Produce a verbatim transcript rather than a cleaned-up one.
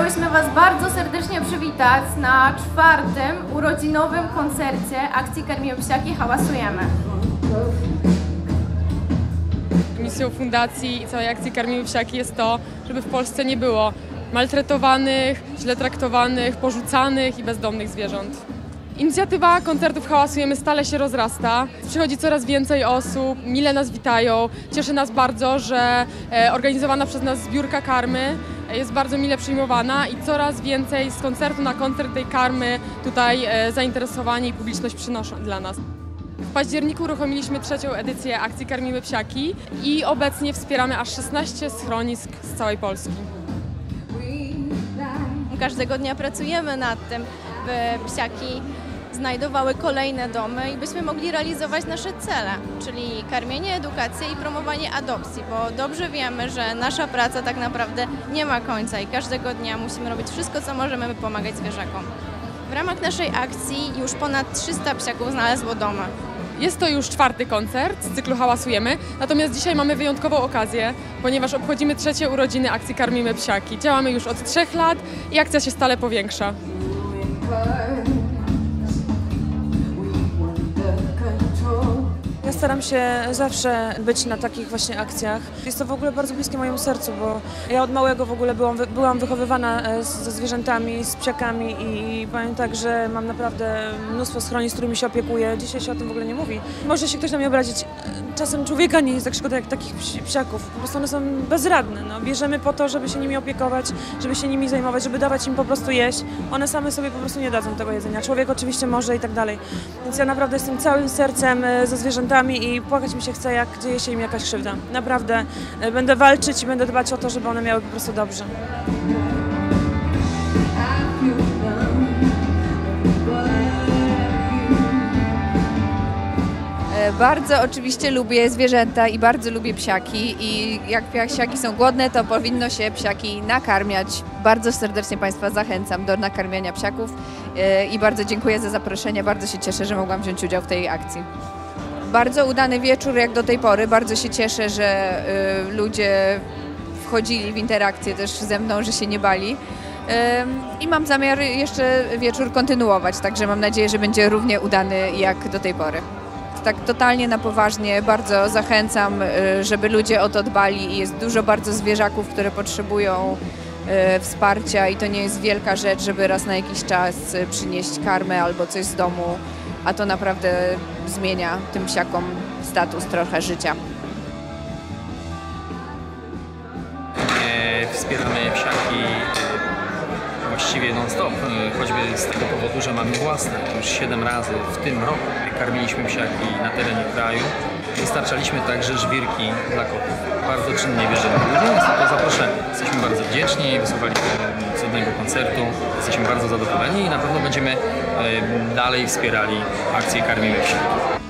Chciałyśmy Was bardzo serdecznie przywitać na czwartym urodzinowym koncercie akcji Karmimy Psiaki, hałasujemy. Misją fundacji i całej akcji Karmimy Psiaki jest to, żeby w Polsce nie było maltretowanych, źle traktowanych, porzucanych i bezdomnych zwierząt. Inicjatywa koncertów Hałasujemy stale się rozrasta. Przychodzi coraz więcej osób, mile nas witają. Cieszy nas bardzo, że organizowana przez nas zbiórka karmy jest bardzo mile przyjmowana i coraz więcej z koncertu na koncert tej karmy tutaj zainteresowanie i publiczność przynoszą dla nas. W październiku uruchomiliśmy trzecią edycję akcji Karmimy Psiaki i obecnie wspieramy aż szesnaście schronisk z całej Polski. Każdego dnia pracujemy nad tym, by psiaki znajdowały kolejne domy i byśmy mogli realizować nasze cele, czyli karmienie, edukację i promowanie adopcji, bo dobrze wiemy, że nasza praca tak naprawdę nie ma końca i każdego dnia musimy robić wszystko, co możemy, by pomagać zwierzakom. W ramach naszej akcji już ponad trzysta psiaków znalazło domy. Jest to już czwarty koncert z cyklu Hałasujemy, natomiast dzisiaj mamy wyjątkową okazję, ponieważ obchodzimy trzecie urodziny akcji Karmimy Psiaki. Działamy już od trzech lat i akcja się stale powiększa. Ja staram się zawsze być na takich właśnie akcjach. Jest to w ogóle bardzo bliskie mojemu sercu, bo ja od małego w ogóle byłam, byłam wychowywana ze zwierzętami, z psiakami i powiem tak, że mam naprawdę mnóstwo schronisk, z którymi się opiekuję. Dzisiaj się o tym w ogóle nie mówi. Może się ktoś na mnie obrazić. Czasem człowieka nie jest tak szkoda jak takich psiaków. Po prostu one są bezradne. No. Bierzemy po to, żeby się nimi opiekować, żeby się nimi zajmować, żeby dawać im po prostu jeść. One same sobie po prostu nie dadzą tego jedzenia. Człowiek oczywiście może i tak dalej. Więc ja naprawdę jestem całym sercem ze zwierzętami i płakać mi się chce, jak dzieje się im jakaś krzywda. Naprawdę będę walczyć i będę dbać o to, żeby one miały po prostu dobrze. Bardzo oczywiście lubię zwierzęta i bardzo lubię psiaki i jak psiaki są głodne, to powinno się psiaki nakarmiać. Bardzo serdecznie Państwa zachęcam do nakarmiania psiaków i bardzo dziękuję za zaproszenie. Bardzo się cieszę, że mogłam wziąć udział w tej akcji. Bardzo udany wieczór jak do tej pory. Bardzo się cieszę, że ludzie wchodzili w interakcję też ze mną, że się nie bali. I mam zamiar jeszcze wieczór kontynuować, także mam nadzieję, że będzie równie udany jak do tej pory. Tak totalnie na poważnie, bardzo zachęcam, żeby ludzie o to dbali. Jest dużo bardzo zwierzaków, które potrzebują wsparcia i to nie jest wielka rzecz, żeby raz na jakiś czas przynieść karmę albo coś z domu, a to naprawdę zmienia tym psiakom status trochę życia. Wspieramy psiaki właściwie non-stop, choćby z tego powodu, że mamy własne. Już siedem razy w tym roku karmiliśmy psiaki na terenie kraju. Dostarczaliśmy także żwirki dla kotów. Bardzo czynnie bierzemy udział, więc to zaproszenie. Jesteśmy bardzo wdzięczni, wysłuchaliśmy cudnego koncertu, jesteśmy bardzo zadowoleni i na pewno będziemy dalej wspierali akcję Karmimy Psiaki.